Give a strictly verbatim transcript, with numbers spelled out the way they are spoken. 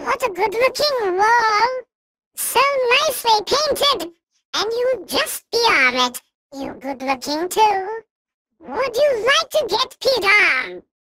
What a good-looking wall! So nicely painted! And you just be on it, you good-looking too. Would you like to get peed on?